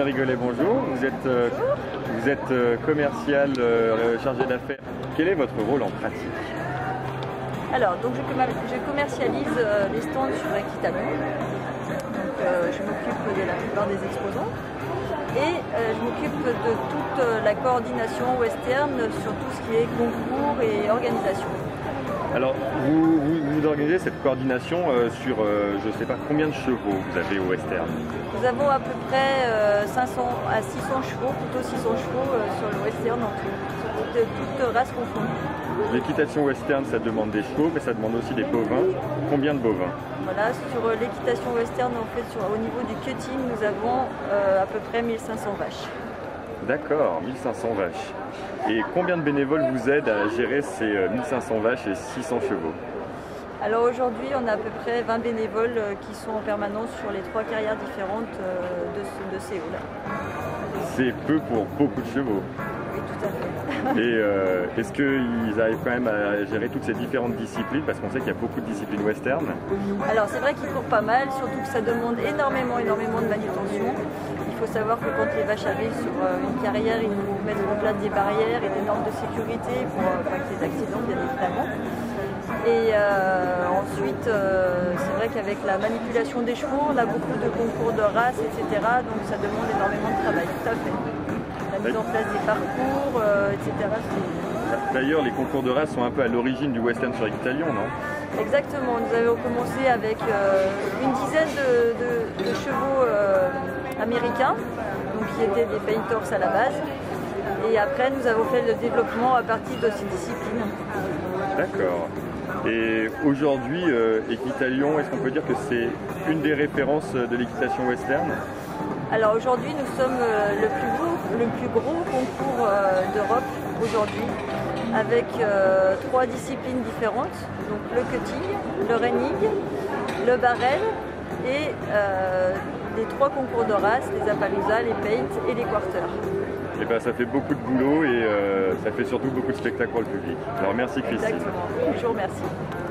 Rigolet, bonjour. Vous êtes commercial chargé d'affaires. Quel est votre rôle en pratique? Alors, donc je commercialise les stands sur Equitalon. Donc, je m'occupe de la plupart des exposants et je m'occupe de toute la coordination western sur tout ce qui est concours et organisation. Alors, vous organisez cette coordination sur, je ne sais pas combien de chevaux vous avez au western? Nous avons à peu près 500 à 600 chevaux, plutôt 600 chevaux sur le western en tout, de toutes races confondues. L'équitation western, ça demande des chevaux, mais ça demande aussi des bovins. Combien de bovins? Voilà, sur l'équitation western, en fait, au niveau du cutting, nous avons à peu près 1500 vaches. D'accord, 1500 vaches. Et combien de bénévoles vous aident à gérer ces 1500 vaches et 600 chevaux? Alors aujourd'hui, on a à peu près 20 bénévoles qui sont en permanence sur les 3 carrières différentes de Séoul. C'est peu pour beaucoup de chevaux. Oui, tout à fait. Et est-ce qu'ils arrivent quand même à gérer toutes ces différentes disciplines? Parce qu'on sait qu'il y a beaucoup de disciplines western. Alors c'est vrai qu'ils courent pas mal, surtout que ça demande énormément de manutention. Il faut savoir que quand les vaches arrivent sur une carrière, il faut mettre en place des barrières et des normes de sécurité pour pas qu'il y ait d'accidents, bien évidemment. Et ensuite, c'est vrai qu'avec la manipulation des chevaux, on a beaucoup de concours de races, etc. Donc ça demande énormément de travail, tout à fait. La mise en place des parcours, etc. D'ailleurs, les concours de races sont un peu à l'origine du western sur Equitalon, non? Exactement, nous avons commencé avec une dizaine de chevaux américains, donc qui étaient des painters à la base. Et après, nous avons fait le développement à partir de ces disciplines. D'accord. Et aujourd'hui, Equitalon, est-ce qu'on peut dire que c'est une des références de l'équitation western? Alors aujourd'hui, nous sommes le plus gros concours d'Europe aujourd'hui, avec 3 disciplines différentes, donc le cutting, le reining, le barrel et les 3 concours de race, les Appaloosa, les paint et les quarters. Et ben, ça fait beaucoup de boulot et ça fait surtout beaucoup de spectacles pour le public. Alors merci Christine. Exactement, toujours merci.